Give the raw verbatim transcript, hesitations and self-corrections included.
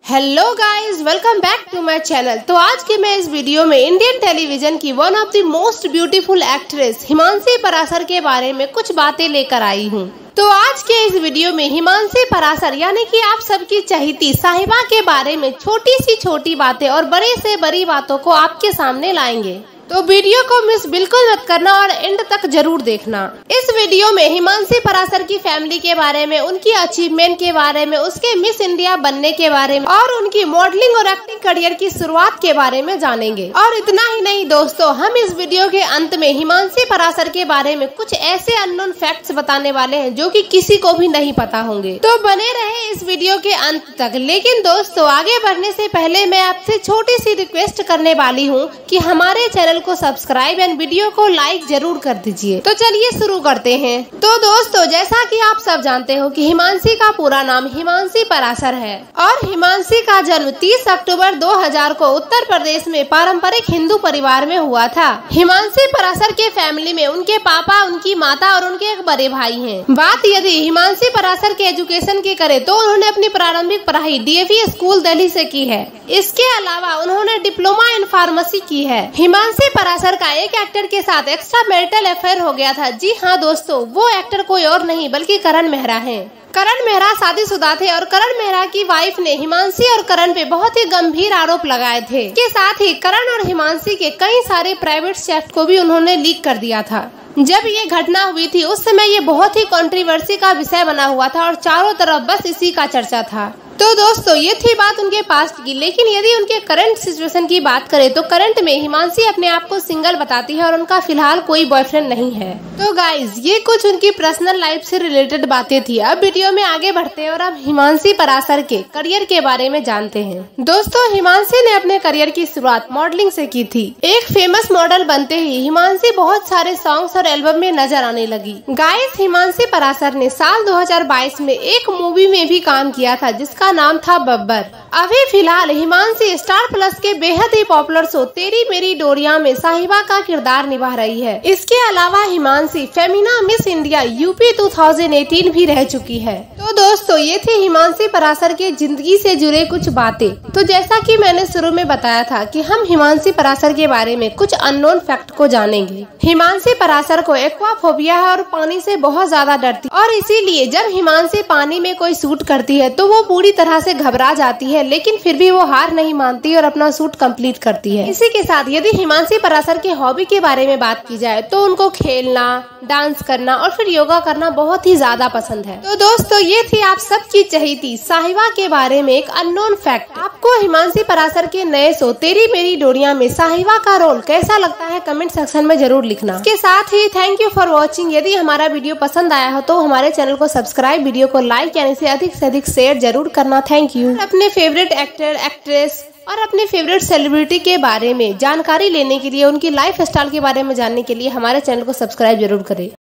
Hello guys, welcome back to my channel. तो आज के मैं इस वीडियो में इंडियन टेलीविजन की one of the most beautiful actress Himanshi Parashar के बारे में कुछ बातें लेकर आई हूँ। तो आज के इस वीडियो में हिमांशी पराशर यानी कि आप सबकी चहेती साहिबा के बारे में छोटी सी छोटी बातें और बड़े से बड़ी बातों को आपके सामने लाएंगे। तो वीडियो को मिस बिल्कुल मत करना और एंड तक जरूर देखना। इस वीडियो में हिमांशी पराशर की फैमिली के बारे में, उनकी अचीवमेंट के बारे में, उसके मिस इंडिया बनने के बारे में और उनकी मॉडलिंग और एक्टिंग करियर की शुरुआत के बारे में जानेंगे। और इतना ही नहीं दोस्तों, हम इस वीडियो के अंत में हिमांशी पराशर के बारे में कुछ ऐसे अननोन फैक्ट्स बताने वाले हैं जो कि किसी को भी नहीं पता होंगे। तो बने रहे इस वीडियो के अंत तक। लेकिन दोस्तों, आगे बढ़ने से पहले मैं आपसे छोटी सी रिक्वेस्ट करने वाली हूँ कि हमारे चैनल को सब्सक्राइब एंड वीडियो को लाइक जरूर कर दीजिए। तो चलिए शुरू करते हैं। तो दोस्तों, जैसा कि आप सब जानते हो कि हिमांशी का पूरा नाम हिमांशी पराशर है और हिमांशी का जन्म तीस अक्टूबर दो हज़ार को उत्तर प्रदेश में पारंपरिक हिंदू परिवार में हुआ था। हिमांशी पराशर के फैमिली में उनके पापा, उनकी माता और उनके एक बड़े भाई हैं। बात यदि हिमांशी पराशर के एजुकेशन की करे तो उन्होंने अपनी प्रारंभिक पढ़ाई डीएवी स्कूल दिल्ली से की है। इसके अलावा उन्होंने डिप्लोमा इन फार्मेसी की है। हिमांशी पराशर का एक एक्टर के साथ एक्स्ट्रा मैरिटल अफेयर हो गया था। जी हाँ दोस्तों, वो एक्टर कोई और नहीं बल्कि करण मेहरा हैं। करण मेहरा शादीशुदा थे और करण मेहरा की वाइफ ने हिमांशी और करण पे बहुत ही गंभीर आरोप लगाए थे। इसके साथ ही करण और हिमांशी के कई सारे प्राइवेट चैट को भी उन्होंने लीक कर दिया था। जब ये घटना हुई थी उस समय ये बहुत ही कंट्रोवर्सी का विषय बना हुआ था और चारों तरफ बस इसी का चर्चा था। तो दोस्तों, ये थी बात उनके पास्ट की। लेकिन यदि उनके करंट सिचुएशन की बात करें तो करंट में हिमांशी अपने आप को सिंगल बताती है और उनका फिलहाल कोई बॉयफ्रेंड नहीं है। तो गाइज, ये कुछ उनकी पर्सनल लाइफ से रिलेटेड बातें थी। अब वीडियो में आगे बढ़ते हैं और अब हिमांशी पराशर के करियर के बारे में जानते हैं। दोस्तों, हिमांशी ने अपने करियर की शुरुआत मॉडलिंग से की थी। एक फेमस मॉडल बनते ही हिमांशी बहुत सारे सॉन्ग्स और एल्बम में नजर आने लगी। गाइज, हिमांशी पराशर ने साल दो हज़ार बाईस में एक मूवी में भी काम किया था जिसका नाम था बब्बर। अभी फिलहाल हिमांशी स्टार प्लस के बेहद ही पॉपुलर शो तेरी मेरी डोरिया में साहिबा का किरदार निभा रही है। इसके अलावा Himanshi Femina Miss India UP दो हज़ार अठारह भी रह चुकी है। तो दोस्तों, ये थे हिमांशी पराशर के जिंदगी से जुड़े कुछ बातें। तो जैसा कि मैंने शुरू में बताया था कि हम हिमांशी पराशर के बारे में कुछ अननोन फैक्ट को जानेंगे। हिमांशी पराशर को एक्वाफोबिया है और पानी से बहुत ज्यादा डरती और इसीलिए जब हिमांशी पानी में कोई शूट करती है तो वो पूरी तरह से घबरा जाती है, लेकिन फिर भी वो हार नहीं मानती और अपना शूट कंप्लीट करती है। इसी के साथ यदि हिमांशी पराशर के हॉबी के बारे में बात की जाए तो उनको खेलना, डांस करना और फिर योगा करना बहुत ही ज्यादा पसंद है। तो दोस्तों, ये थी आप सबकी चहेती साहिबा के बारे में एक अननोन फैक्ट। आपको हिमांशी पराशर के नए शो तेरी मेरी डोरिया में साहिबा का रोल कैसा लगता है कमेंट सेक्शन में जरूर लिखना। इसके साथ ही थैंक यू फॉर वॉचिंग। यदि हमारा वीडियो पसंद आया हो तो हमारे चैनल को सब्सक्राइब, वीडियो को लाइक यानी से अधिक से अधिक शेयर जरूर करना। Thank you. अपने फेवरेट एक्टर, एक्ट्रेस और अपने फेवरेट सेलिब्रिटी के बारे में जानकारी लेने के लिए, उनकी लाइफ स्टाइल के बारे में जानने के लिए हमारे चैनल को सब्सक्राइब जरूर करें।